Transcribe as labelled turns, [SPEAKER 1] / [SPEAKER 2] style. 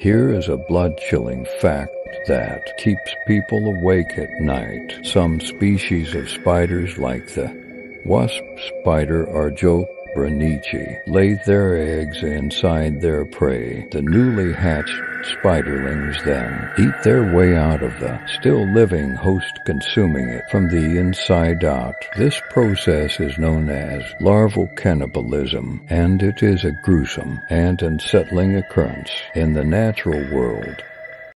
[SPEAKER 1] Here is a blood-chilling fact that keeps people awake at night. Some species of spiders, like the wasp spider Argiope, bruennichi, lay their eggs inside their prey. The newly hatched spiderlings then eat their way out of the still living host, consuming it from the inside out. This process is known as larval cannibalism, and it is a gruesome and unsettling occurrence in the natural world.